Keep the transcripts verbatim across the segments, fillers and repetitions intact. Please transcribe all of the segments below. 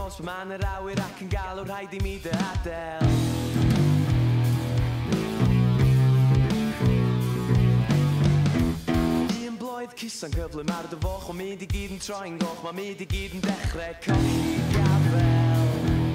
nos pa man yr awyr ac yn galw rhaid I mi dy adel. Un bloedd cusa'n gyflym ar dy foch, o mi di gyd yn troi'n goch, ma mi di gyd yn dechrau colli gafel.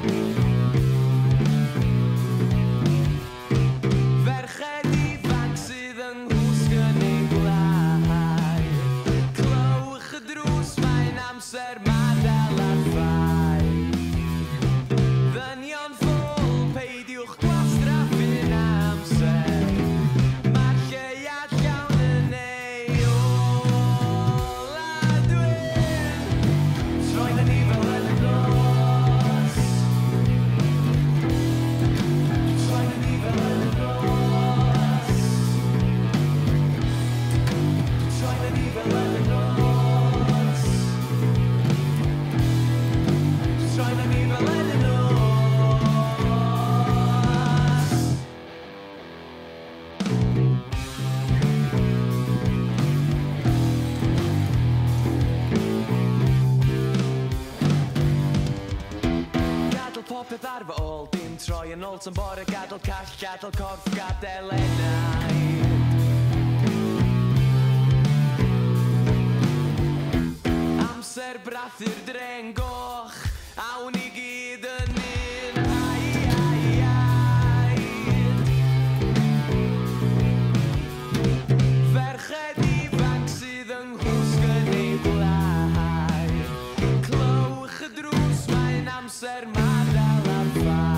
Ferched ifanc sydd yng nghwsg yn ein gwlau, clywch y drws mae'n amser madel ar ffai. Ddynion ffôl peidiwch gwastraffu'n amser, mae'r lleuad llawn yn ei ôl a dwi'n troed yn ni fel yn y nos. Troed yn ni fel yn y nos. Troed yn ni fel yn y nos. Troed yn ni fel yn y nos. Gadal popeth ar fy ôl, dim troi yn ôl tan bore, gadal call, gadal corff, gadal enaid. Amser brathu'r dren goch, awn I gyd yn un, ai, ai, ai. Ferched ifanc sydd yng nghwsg yn ei gwlau, clywch y drws mae'n amser madal ar ffai.